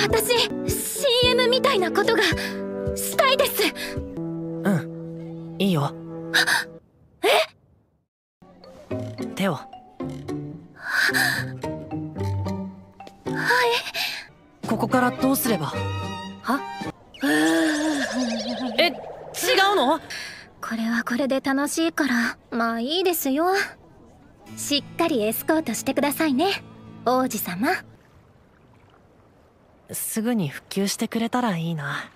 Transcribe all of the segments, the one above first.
私 CM みたいなことがしたいです。 うん、いいよ。手を。ここからどうすれば？は？違うの？ これはこれで楽しいからまあいいですよ。しっかりエスコートしてくださいね、王子様。 すぐに復旧してくれたらいいな。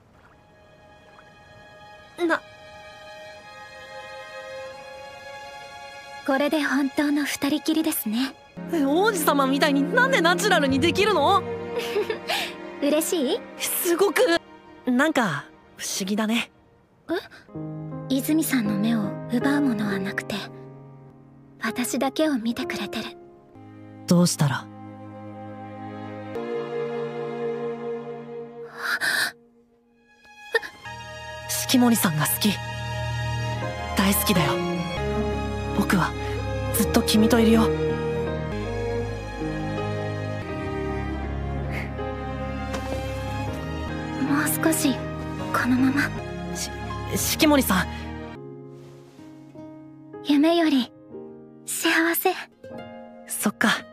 これで本当の二人きりですね。 王子様みたいになんでナチュラルにできるの？ 嬉しい？ すごくなんか不思議だね。 泉さんの目を奪うものはなくて、私だけを見てくれてる。 どうしたら？式守さんが好き。大好きだよ。僕はずっと君といるよ。もう少しこのまま。 式守さん。 夢より幸せ。 そっか。